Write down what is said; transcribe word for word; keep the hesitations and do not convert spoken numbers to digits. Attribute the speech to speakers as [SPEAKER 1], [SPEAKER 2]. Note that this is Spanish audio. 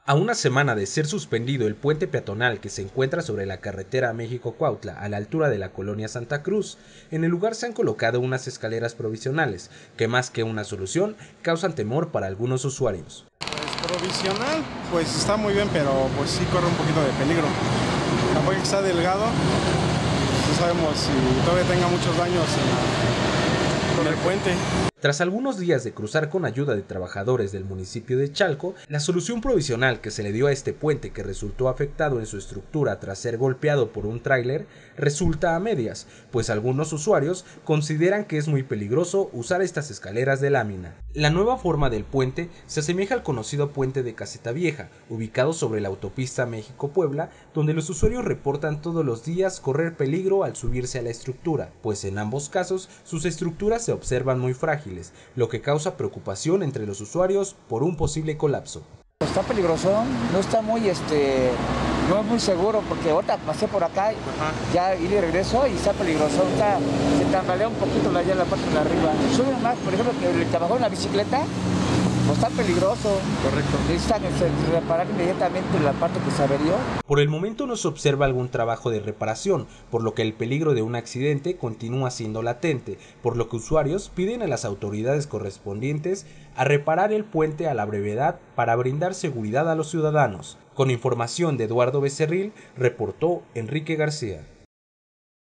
[SPEAKER 1] A una semana de ser suspendido el puente peatonal que se encuentra sobre la carretera México-Cuautla a la altura de la colonia Santa Cruz, en el lugar se han colocado unas escaleras provisionales que, más que una solución, causan temor para algunos usuarios.
[SPEAKER 2] Pues provisional, pues está muy bien, pero pues sí corre un poquito de peligro. Tampoco está delgado, no sabemos si todavía tenga muchos daños en, la, en el puente.
[SPEAKER 1] Tras algunos días de cruzar con ayuda de trabajadores del municipio de Chalco, la solución provisional que se le dio a este puente, que resultó afectado en su estructura tras ser golpeado por un tráiler, resulta a medias, pues algunos usuarios consideran que es muy peligroso usar estas escaleras de lámina. La nueva forma del puente se asemeja al conocido puente de Caseta Vieja, ubicado sobre la autopista México-Puebla, donde los usuarios reportan todos los días correr peligro al subirse a la estructura, pues en ambos casos sus estructuras se observan muy frágiles, lo que causa preocupación entre los usuarios por un posible colapso.
[SPEAKER 3] Está peligroso, no está muy, este, no es muy seguro, porque ahorita pasé por acá, Ajá. ya y de regreso y está peligroso, está, se tambalea un poquito allá en la parte de arriba. Sube más, por ejemplo, que el trabajó en la bicicleta, pues está peligroso.
[SPEAKER 2] Correcto.
[SPEAKER 3] Necesitan reparar inmediatamente la parte que se averió.
[SPEAKER 1] Por el momento no se observa algún trabajo de reparación, por lo que el peligro de un accidente continúa siendo latente, por lo que usuarios piden a las autoridades correspondientes a reparar el puente a la brevedad para brindar seguridad a los ciudadanos. Con información de Eduardo Becerril, reportó Enrique García.